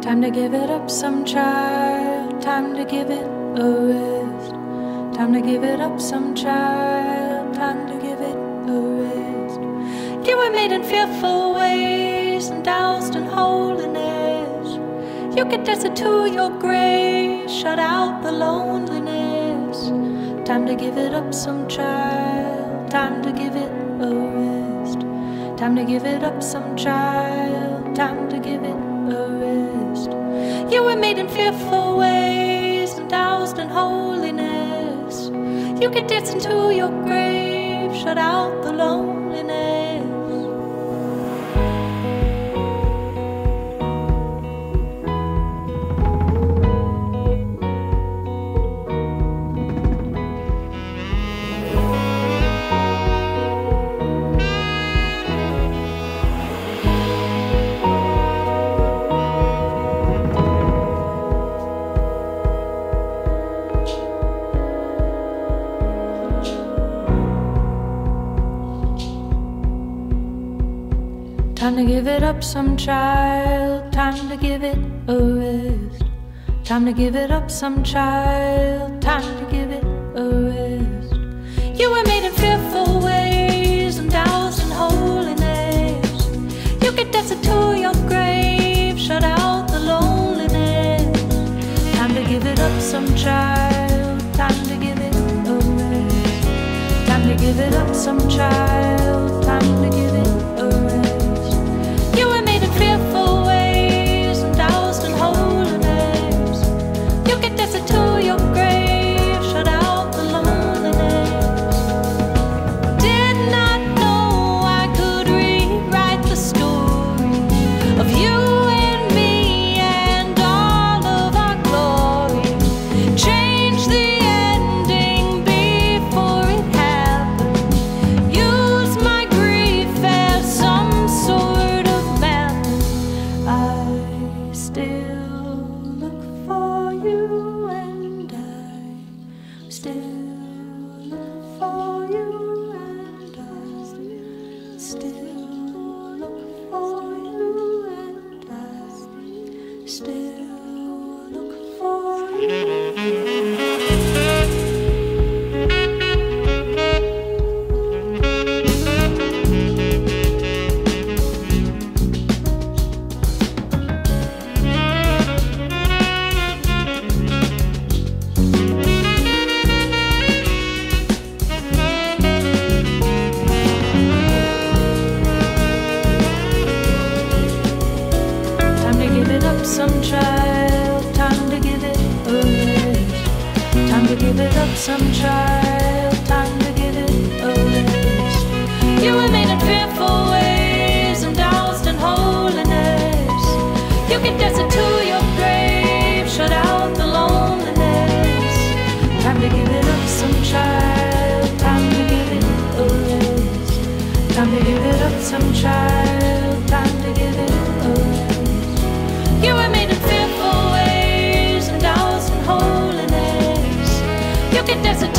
Time to give it up some child, time to give it a rest. Time to give it up some child, time to give it a rest. You were made in fearful ways and doused in holiness. You could desert to your grave, shut out the loneliness. Time to give it up some child, time to give it a rest. Time to give it up some child, time to give it a rest. You were made in fearful ways and doused in holiness. You could dance into your grave, shut out the loneliness. Time to give it up some child, time to give it a rest. Time to give it up some child, time to give it a rest. You were made in fearful ways and doused in holiness. You could desert to your grave, shut out the loneliness. Time to give it up some child, time to give it a rest. Time to give it up some child, time to give it a rest. You were made in fearful ways and doused in holiness. You could desert to your grave, shut out the loneliness. Did not know I could rewrite the story of you and me and all of our glory. Change the ending before it happened. Use my grief as some sort of I still look for you, and I still look for you, and I still look for you, and I still look for you. Some child, time to give it a rest. Time to give it up some child, time to give it a rest. You were made in fearful ways and doused in holiness. You can desert to your grave, shut out the loneliness. Time to give it up some child, time to give it a rest. Time to give it up some child, time to give it a rest. You were made in fearful ways and doused in holiness. You can desert